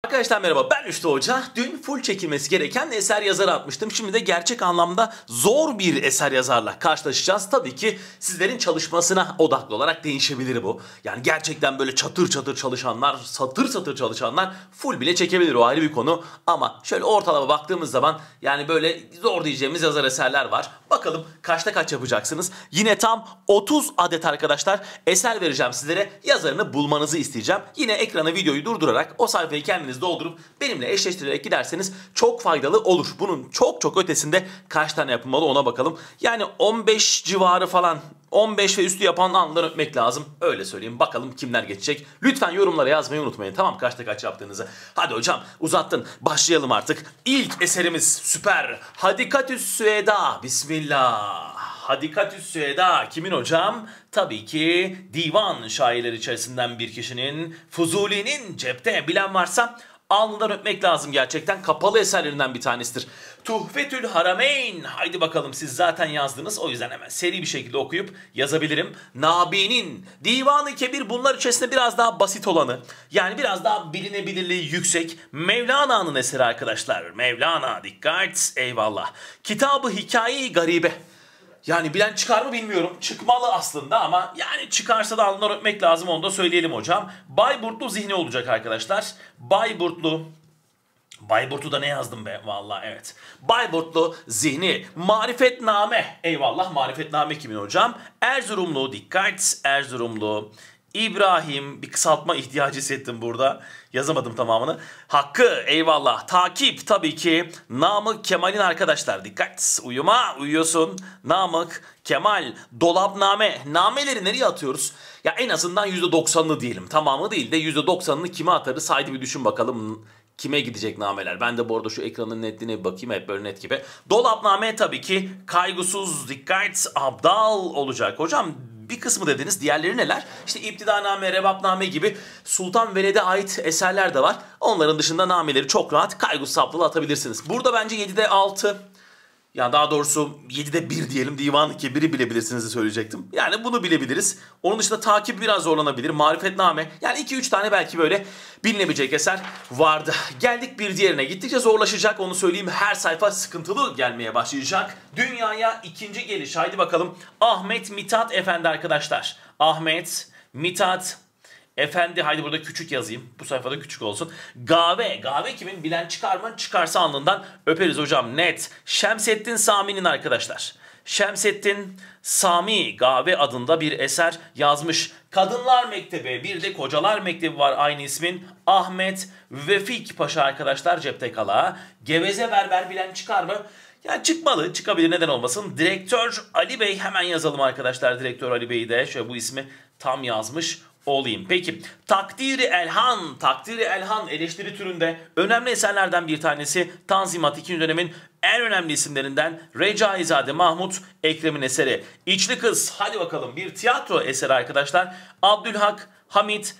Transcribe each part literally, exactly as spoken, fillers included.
Arkadaşlar merhaba, ben Rüştü Hoca. Dün full çekilmesi gereken eser yazarı atmıştım. Şimdi de gerçek anlamda zor bir eser yazarla karşılaşacağız. Tabii ki sizlerin çalışmasına odaklı olarak değişebilir bu. Yani gerçekten böyle çatır çatır çalışanlar, satır satır çalışanlar full bile çekebilir, o ayrı bir konu. Ama şöyle ortalama baktığımız zaman yani böyle zor diyeceğimiz yazar eserler var. Bakalım kaçta kaç yapacaksınız? Yine tam otuz adet arkadaşlar eser vereceğim sizlere. Yazarını bulmanızı isteyeceğim. Yine ekrana videoyu durdurarak o sayfayı kendiniz doldurup benimle eşleştirerek giderseniz çok faydalı olur. Bunun çok çok ötesinde kaç tane yapılmalı ona bakalım. Yani on beş civarı falan, on beş ve üstü yapan anlar öpmek lazım. Öyle söyleyeyim. Bakalım kimler geçecek. Lütfen yorumlara yazmayı unutmayın. Tamam, kaçta kaç yaptığınızı. Hadi hocam uzattın. Başlayalım artık. İlk eserimiz süper. Hadikatüs Süeda. Bismillah. Hadikatüs Süeda kimin hocam? Tabii ki divan şairleri içerisinden bir kişinin, Fuzuli'nin. Cepte bilen varsa alnından öpmek lazım gerçekten. Kapalı eserlerinden bir tanesidir. Tuhfetül Harameyn. Haydi bakalım, siz zaten yazdınız. O yüzden hemen seri bir şekilde okuyup yazabilirim. Nabi'nin Divan-ı Kebir bunlar içerisinde biraz daha basit olanı. Yani biraz daha bilinebilirliği yüksek. Mevlana'nın eseri arkadaşlar. Mevlana, dikkat, eyvallah. Kitab-ı Hikaye-i Garibe. Yani bilen çıkar mı bilmiyorum. Çıkmalı aslında ama yani çıkarsa da alnından öpmek lazım, onu da söyleyelim hocam. Bayburtlu zihni olacak arkadaşlar. Bayburtlu. Bayburtlu'da ne yazdım be? Vallahi evet. Bayburtlu zihni. Marifetname. Eyvallah, Marifetname kimin hocam? Erzurumlu, dikkat, Erzurumlu. İbrahim, bir kısaltma ihtiyacı hissettim burada. Yazamadım tamamını. Hakkı, eyvallah. Takip tabii ki. Namık Kemal'in arkadaşlar. Dikkat, uyuma, uyuyorsun. Namık Kemal. Dolapname. Nameleri nereye atıyoruz? Ya en azından yüzde doksanını diyelim. Tamamı değil de yüzde doksanını kime atarız? Haydi bir düşün bakalım. Kime gidecek nameler? Ben de bu arada şu ekranın netliğine bir bakayım, hep böyle net gibi. Dolapname tabii ki kaygısız, dikkat, abdal olacak. Hocam bir kısmı dediniz, diğerleri neler? İşte İptidaname, Rebapname gibi Sultan Veled'e ait eserler de var. Onların dışında nameleri çok rahat kaygısız abdal atabilirsiniz. Burada bence yedide altı. Yani daha doğrusu yedide bir diyelim, Divan-ı Kebir'i bilebilirsiniz de söyleyecektim. Yani bunu bilebiliriz. Onun dışında takip biraz zorlanabilir. Marifetname. Yani iki üç tane belki böyle bilinebilecek eser vardı. Geldik bir diğerine. Gittikçe zorlaşacak, onu söyleyeyim. Her sayfa sıkıntılı gelmeye başlayacak. Dünyaya ikinci geliş. Haydi bakalım. Ahmet Mithat Efendi arkadaşlar. Ahmet Mithat Efendi, haydi burada küçük yazayım. Bu sayfada küçük olsun. Gave. Gave kimin? Bilen çıkar mı? Çıkarsa alnından öperiz hocam. Net. Şemsettin Sami'nin arkadaşlar. Şemsettin Sami Gave adında bir eser yazmış. Kadınlar Mektebi, bir de Kocalar Mektebi var aynı ismin. Ahmet Vefik Paşa arkadaşlar, cepte kala. Geveze Berber, bilen çıkar mı? Yani çıkmalı, çıkabilir, neden olmasın. Direktör Ali Bey, hemen yazalım arkadaşlar. Direktör Ali Bey'i de şöyle bu ismi tam yazmış olayım. Peki Takdiri Elhan. Takdiri Elhan eleştiri türünde önemli eserlerden bir tanesi. Tanzimat ikinci dönemin en önemli isimlerinden Recaizade Mahmut Ekrem'in eseri. İçli Kız, hadi bakalım, bir tiyatro eseri arkadaşlar. Abdülhak Hamit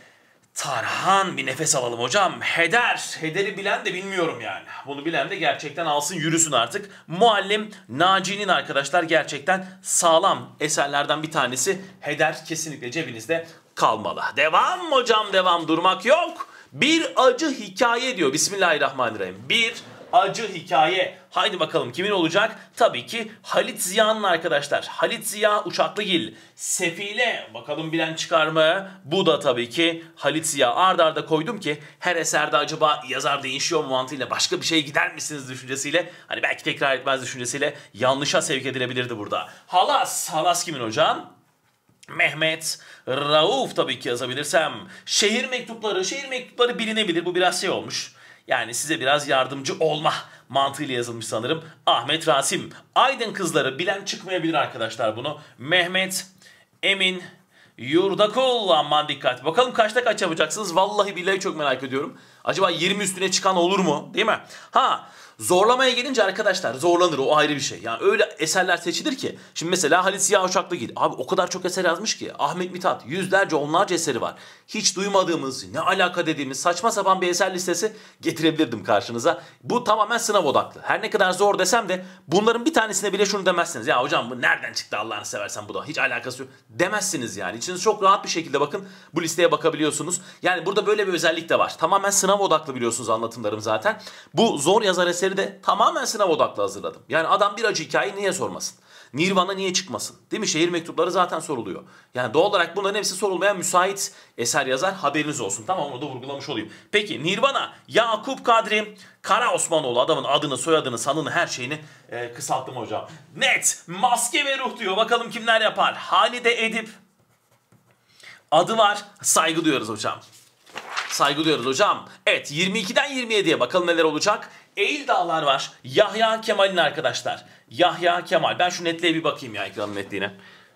Tarhan, bir nefes alalım hocam. Heder. Heder'i bilen de bilmiyorum yani. Bunu bilen de gerçekten alsın yürüsün artık. Muallim Naci'nin arkadaşlar gerçekten sağlam eserlerden bir tanesi. Heder kesinlikle cebinizde kalmalı. Devam hocam, devam, durmak yok. Bir acı hikaye diyor. Bismillahirrahmanirrahim. Bir acı hikaye. Haydi bakalım kimin olacak? Tabii ki Halit Ziya'nın arkadaşlar. Halit Ziya Uçaklıgil. Sefile. Bakalım bilen çıkar mı? Bu da tabii ki Halit Ziya. Arda arda koydum ki her eserde acaba yazar değişiyor mu mantığıyla, başka bir şeye gider misiniz düşüncesiyle. Hani belki tekrar etmez düşüncesiyle yanlışa sevk edilebilirdi burada. Halas. Halas kimin hocam? Mehmet Rauf tabii ki yazabilirsem. Şehir mektupları. Şehir mektupları bilinebilir. Bu biraz şey olmuş. Yani size biraz yardımcı olma mantığıyla yazılmış sanırım. Ahmet Rasim. Aydın Kızları, bilen çıkmayabilir arkadaşlar bunu. Mehmet Emin Yurdakul, aman dikkat. Bakalım kaçta kaç yapacaksınız? Vallahi billahi çok merak ediyorum. Acaba yirmi üstüne çıkan olur mu? Değil mi? Ha, Zorlamaya gelince arkadaşlar zorlanır, o ayrı bir şey. Yani öyle eserler seçilir ki. Şimdi mesela Halit Ziya Uşaklıgil. Abi o kadar çok eser yazmış ki. Ahmet Mithat yüzlerce onlarca eseri var. Hiç duymadığımız, ne alaka dediğimiz saçma sapan bir eser listesi getirebilirdim karşınıza. Bu tamamen sınav odaklı. Her ne kadar zor desem de bunların bir tanesine bile şunu demezsiniz. Ya hocam bu nereden çıktı Allah'ını seversen, bu da hiç alakası yok demezsiniz yani. İçiniz çok rahat bir şekilde bakın bu listeye bakabiliyorsunuz. Yani burada böyle bir özellik de var. Tamamen sınav odaklı biliyorsunuz anlatımlarım zaten. Bu zor yazar eseri de tamamen sınav odaklı hazırladım. Yani adam bir acı hikayeyi niye sormasın? Nirvana niye çıkmasın? Değil mi? Şehir mektupları zaten soruluyor. Yani doğal olarak bunların hepsi sorulmaya müsait eser yazar, haberiniz olsun. Tamam, onu da vurgulamış olayım. Peki Nirvana, Yakup Kadri Kara Osmanoğlu, adamın adını, soyadını, sanını, her şeyini e, kısalttım hocam. Net, Maske ve Ruh diyor. Bakalım kimler yapar? Halide Edip. Adı var. Saygı duyuyoruz hocam. Saygı duyuyoruz hocam. Evet, yirmi ikiden yirmi yediye bakalım neler olacak. Eğil Dağlar var. Yahya Kemal'in arkadaşlar. Yahya Kemal. Ben şu netliğe bir bakayım ya, ekranın netliğine.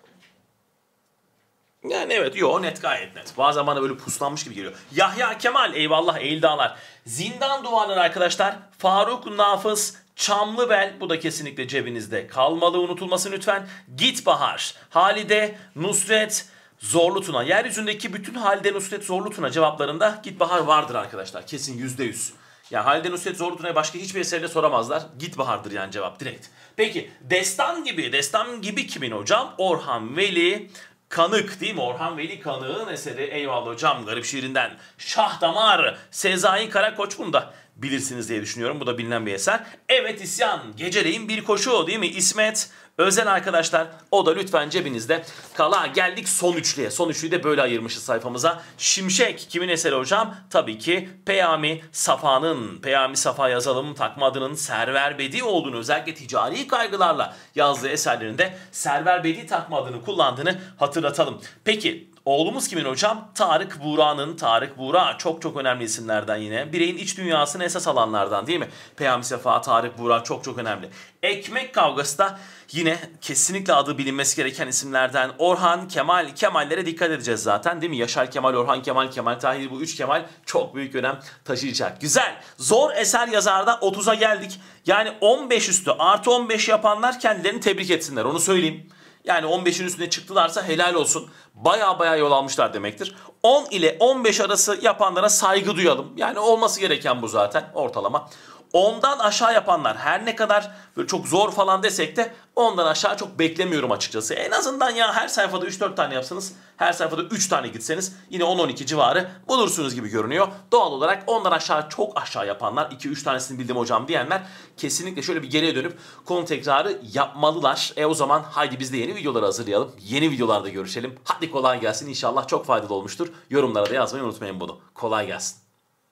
Yani evet, yo net, gayet net. Bazen bana böyle puslanmış gibi geliyor. Yahya Kemal, eyvallah. Eğil Dağlar. Zindan Duvarları arkadaşlar. Faruk Nafız Çamlıbel, bu da kesinlikle cebinizde kalmalı, unutulmasın lütfen. Git Bahar. Halide Nusret Zorlu Tuna. Yeryüzündeki bütün Halide Nusret Zorlu Tuna cevaplarında Git Bahar vardır arkadaşlar. Kesin yüzde yüz. Yani Halide Nusret Zorlu Tuna'ya başka hiçbir eserle soramazlar. Git Bahar'dır yani cevap, direkt. Peki Destan gibi, Destan gibi kimin hocam? Orhan Veli Kanık, değil mi? Orhan Veli Kanık'ın eseri, eyvallah hocam, garip şiirinden. Şah Damar, Sezai Karakoç, bunu da bilirsiniz diye düşünüyorum. Bu da bilinen bir eser. Evet İsyan, Geceleyin Bir Koşu, değil mi? İsmet Özel arkadaşlar. O da lütfen cebinizde kala. Geldik son üçlüye. Son üçlüyü de böyle ayırmışız sayfamıza. Şimşek kimin eseri hocam? Tabii ki Peyami Safa'nın. Peyami Safa yazalım, takma adının Server Bedi olduğunu, özellikle ticari kaygılarla yazdığı eserlerinde Server Bedi takma adını kullandığını hatırlatalım. Peki oğlumuz kimin hocam? Tarık Buğra'nın. Tarık Buğra çok çok önemli isimlerden yine. Bireyin iç dünyasını esas alanlardan, değil mi? Peyami Safa, Tarık Buğra çok çok önemli. Ekmek Kavgası da yine kesinlikle adı bilinmesi gereken isimlerden. Orhan Kemal. Kemallere dikkat edeceğiz zaten, değil mi? Yaşar Kemal, Orhan Kemal, Kemal Tahir, bu üç Kemal çok büyük önem taşıyacak. Güzel. Zor eser yazarda otuza geldik. Yani on beş üstü artı on beş yapanlar kendilerini tebrik etsinler, onu söyleyeyim. Yani on beşin üstüne çıktılarsa helal olsun. Baya baya yol almışlar demektir. on ile on beş arası yapanlara saygı duyalım. Yani olması gereken bu zaten ortalama. ondan aşağı yapanlar, her ne kadar böyle çok zor falan desek de ondan aşağı çok beklemiyorum açıkçası. En azından ya her sayfada üç dört tane yapsanız, her sayfada üç tane gitseniz yine on on iki civarı bulursunuz gibi görünüyor. Doğal olarak ondan aşağı, çok aşağı yapanlar, iki üç tanesini bildim hocam diyenler kesinlikle şöyle bir geriye dönüp konu tekrarı yapmalılar. E o zaman haydi biz de yeni videoları hazırlayalım. Yeni videolarda görüşelim. Hadi kolay gelsin. İnşallah çok faydalı olmuştur. Yorumlara da yazmayı unutmayın bunu. Kolay gelsin.